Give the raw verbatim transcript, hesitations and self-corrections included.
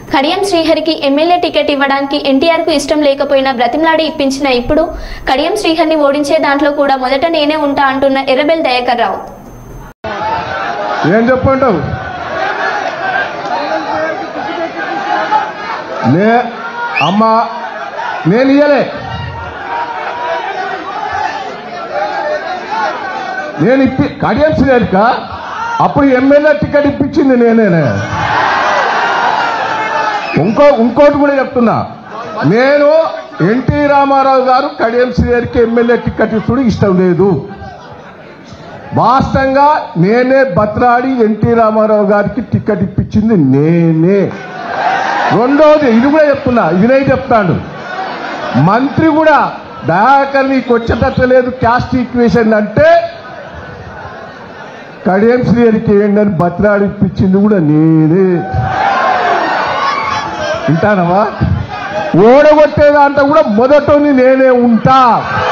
కడియం శ్రీహరికి MLA ticket ఇవ్వడానికి ఎన్టీఆర్ కు ఇష్టం లేకపోయినా బ్రతిమలాడి ఇప్పించిన ఇప్పుడు కడియం శ్రీహరిని ఓడించే దాంట్లో కూడా మొదట నేనే ఉంటా అంటున్న ఎర్రబెల్ దయాకర్ రావు. ఏం చెప్పంటావు? నే అమ్మా నేను ఇయ్యలే, నేను ఇప్పి కడియం శ్రీహరిక అప్పుడు ఎమ్మెల్యే టికెట్ ఇప్పించింది నేనేనే. ఇంకో ఇంకోటి కూడా చెప్తున్నా, నేను ఎన్టీ రామారావు గారు కడియం శ్రీహరికి ఎమ్మెల్యే టికెట్ ఇస్తుడు ఇష్టం లేదు. వాస్తవంగా నేనే బత్రాడి ఎన్టీ రామారావు గారికి టికెట్ ఇప్పించింది నేనే. రెండోది ఇది కూడా చెప్తున్నా, ఇదే చెప్తాడు, మంత్రి కూడా దయాకర్ నీకు వచ్చేటట్లేదు క్యాస్ట్ ఈక్వేషన్ అంటే కడియం శ్రీహరికి ఏంటని బత్రాడి ఇప్పించింది కూడా నేనే. వింటానవా? ఓడగొట్టేదాంట్లో కూడా మొదటని నేనే ఉంటా.